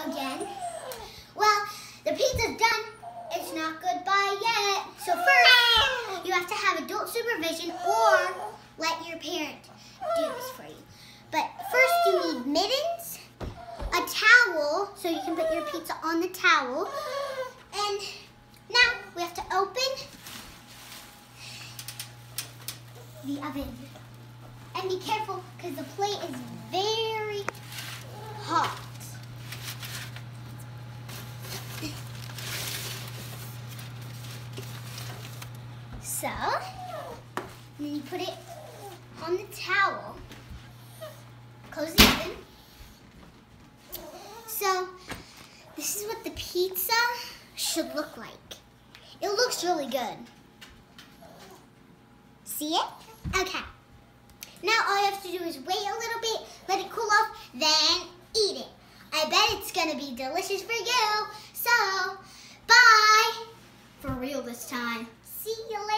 again. Well, the pizza's done. It's not goodbye yet. So first, you have to have adult supervision or let your parent do this for you. But first you need mittens, a towel, so you can put your pizza on the towel. And now we have to open the oven. And be careful because the plate is very hot. So, then you put it on the towel. Close the oven. So, this is what the pizza should look like. It looks really good. See it? Okay. Now all you have to do is wait a little bit, let it cool off, then eat it. I bet it's gonna be delicious for you. So, bye. For real this time. See you later.